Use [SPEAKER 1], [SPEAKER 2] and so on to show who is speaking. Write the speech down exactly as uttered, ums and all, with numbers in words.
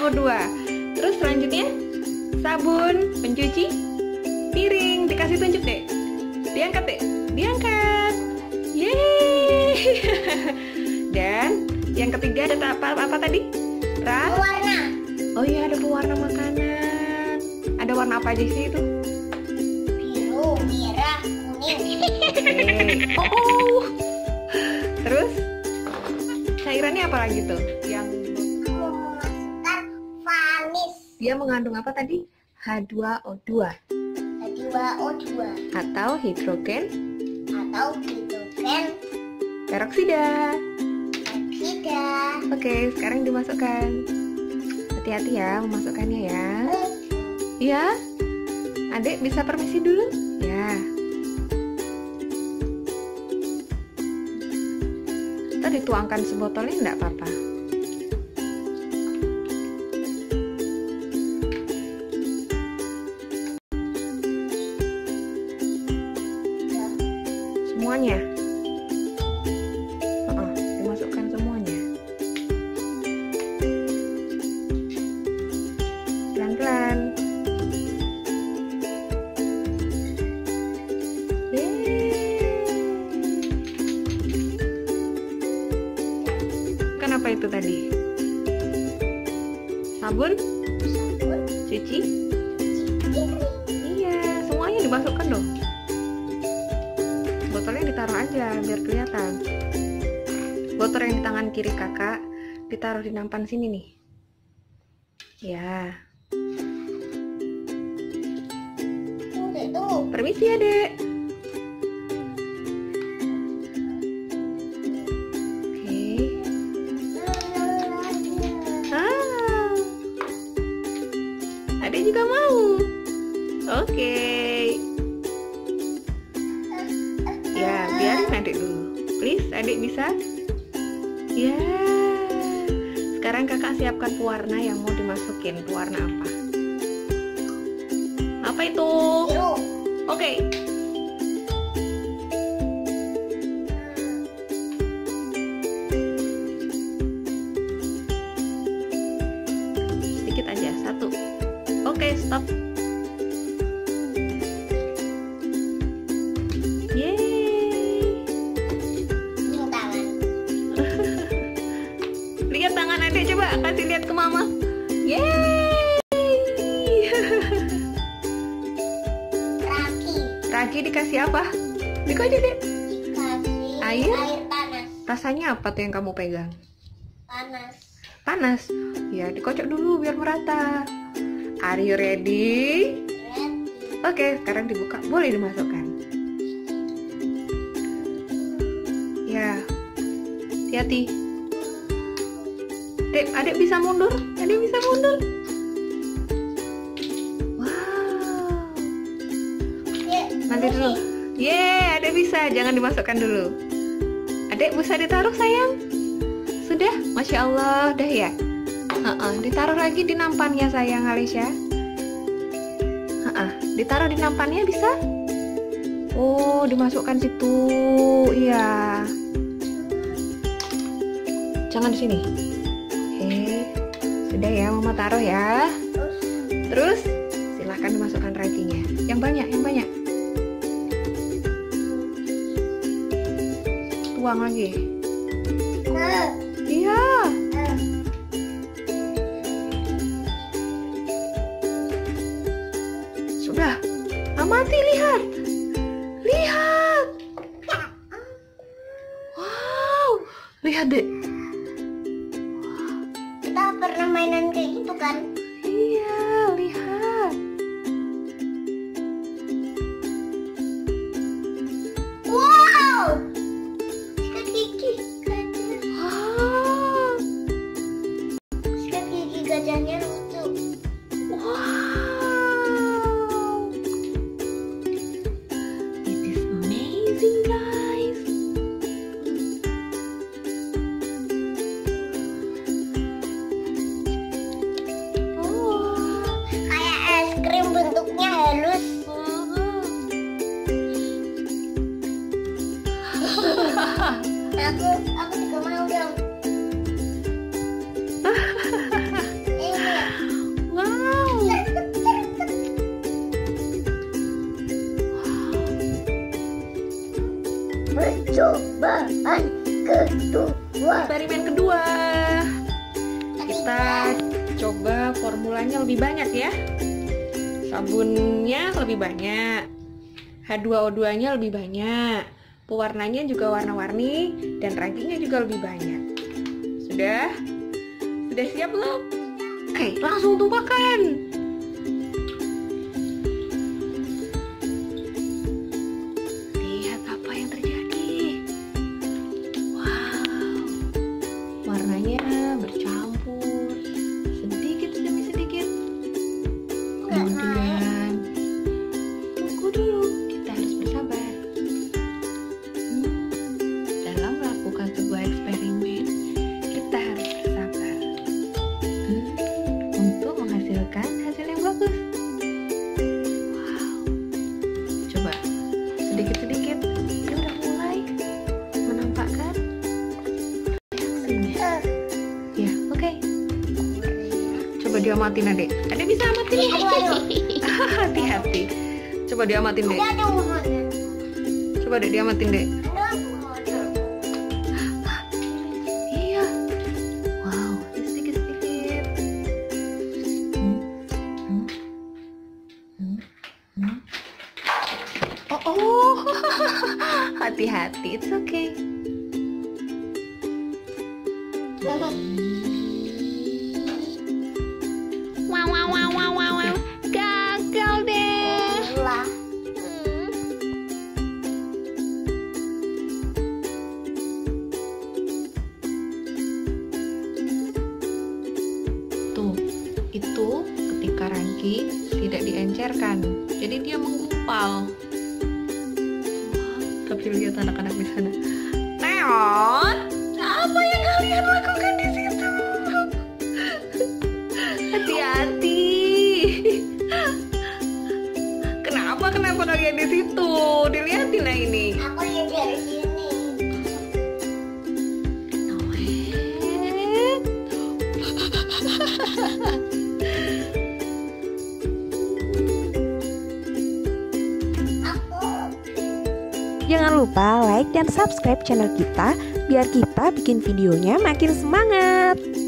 [SPEAKER 1] nomor dua. Terus selanjutnya sabun pencuci piring. Dikasih tunjuk deh. Diangkat deh. Diangkat. Yeay. Dan yang ketiga ada apa, apa tadi? Ra?
[SPEAKER 2] Warna.
[SPEAKER 1] Oh iya, ada pewarna makanan. Ada warna apa aja sih itu?
[SPEAKER 2] Biru, merah, kuning.
[SPEAKER 1] Oke. Oh, oh. Terus cairannya apa lagi tuh? Yang
[SPEAKER 2] Memasukkan vanis.
[SPEAKER 1] dia mengandung apa tadi? H dua O dua
[SPEAKER 2] H dua O dua
[SPEAKER 1] atau hidrogen
[SPEAKER 2] atau hidrogen
[SPEAKER 1] peroksida.
[SPEAKER 2] oksida.
[SPEAKER 1] Oke, sekarang dimasukkan. Hati-hati ya memasukkannya ya. Iya. Adik bisa permisi dulu? Ya. Kita dituangkan sebotolnya enggak apa-apa. Semuanya. Oh, dimasukkan semuanya. Pelan-pelan. Kan apa itu tadi? Sabun?
[SPEAKER 2] Sabun,
[SPEAKER 1] Cuci?
[SPEAKER 2] piring.
[SPEAKER 1] Iya, semuanya dimasukkan dong. Botolnya ditaruh aja biar kelihatan. Botol yang di tangan kiri kakak ditaruh di nampan sini nih. Ya.
[SPEAKER 2] Udah tuh.
[SPEAKER 1] Permisi ya, Dek. Oke. Ah. Adik juga mau. Oke. Ya, biarin adik dulu. Please, adik bisa? Ya. Sekarang kakak siapkan pewarna yang mau dimasukin. Pewarna apa? Apa itu?
[SPEAKER 2] Biru.
[SPEAKER 1] Oke. Sedikit aja, satu. Oke, stop. Yeay.
[SPEAKER 2] Cium tangan.
[SPEAKER 1] Lihat tangan adik, coba kasih lihat ke mama. Yeay.
[SPEAKER 2] Raki.
[SPEAKER 1] Ragi dikasih apa? Diko aja deh.
[SPEAKER 2] Dikasih
[SPEAKER 1] Air?
[SPEAKER 2] air panas.
[SPEAKER 1] Rasanya apa tuh yang kamu pegang?
[SPEAKER 2] Panas.
[SPEAKER 1] Panas. Ya, dikocok dulu biar merata. Are you ready?
[SPEAKER 2] Ready.
[SPEAKER 1] Oke, sekarang dibuka. Boleh dimasukkan. Ya. Hati-hati. Dek, adik bisa mundur. Adik bisa mundur. Wow.
[SPEAKER 2] Ya,
[SPEAKER 1] Nanti dulu. Yeay, adik bisa. Jangan dimasukkan dulu. Adik bisa ditaruh sayang. Sudah, Masya Allah, udah ya. Uh-uh, ditaruh lagi di nampannya sayang Alisha. Uh-uh, ditaruh di nampannya bisa? Oh, dimasukkan situ. Iya. Jangan di sini. Oke, sudah ya, Mama taruh ya. Terus silahkan dimasukkan raginya. Yang banyak, yang banyak. Tuang lagi.
[SPEAKER 2] Nah,
[SPEAKER 1] Iya.
[SPEAKER 2] nah.
[SPEAKER 1] Sudah. Amati, lihat. Lihat. Wow. Lihat deh.
[SPEAKER 2] Kita pernah mainan kayak gitu kan?
[SPEAKER 1] Iya, lihat.
[SPEAKER 2] Wow. Sikat gigi gajah.
[SPEAKER 1] Wow.
[SPEAKER 2] Sikat gigi gajahnya lucu.
[SPEAKER 1] Wow. It is amazing, guys. Oh.
[SPEAKER 2] Kayak es krim bentuknya halus. Aku aku juga mau dong. Ini ya. Percobaan kedua.
[SPEAKER 1] Eksperimen kedua. Kita coba formulanya lebih banyak ya. Sabunnya lebih banyak, H dua O dua-nya lebih banyak, pewarnanya juga warna-warni, dan rankingnya juga lebih banyak. Sudah? Sudah siap belum? Oke, langsung tumpahkan. Lihat apa yang terjadi. Wow, warnanya bercampur sedikit demi sedikit. Kemudian tunggu dulu, kita harus bersabar. Hmm, dalam melakukan sebuah eksperimen, kita harus bersabar hmm, untuk menghasilkan hasil yang bagus. Wow, coba sedikit-sedikit dia udah mulai menampakkan reaksinya. Ya, oke. Okay. Coba diamatin adek. Adek bisa amatin?
[SPEAKER 2] Aduh, aduh.
[SPEAKER 1] Hati-hati. Coba diamatin dek.
[SPEAKER 2] Ada umurnya.
[SPEAKER 1] Coba dek diamatin dek.
[SPEAKER 2] Ada umurnya.
[SPEAKER 1] Iya. Wow, sedikit-sedikit. Hmm, hmm, hmm, hmm. Oh, oh. Hati-hati, it's okay. Wow, wow, wow, wow, wow, wow. Gagal deh.
[SPEAKER 2] Lah.
[SPEAKER 1] Tuh, itu ketika ranking tidak diencerkan, jadi dia menggumpal. Wah, tapi lihat anak-anak di sana. Neon, apa yang kalian lakukan di situ? Hati-hati. Kenapa kenapa kalian di situ? Dilihatin lah ini.
[SPEAKER 2] Aku lihat dari sini.
[SPEAKER 1] Noel.
[SPEAKER 2] Aku.
[SPEAKER 3] Jangan lupa like dan subscribe channel kita biar kita bikin videonya makin semangat.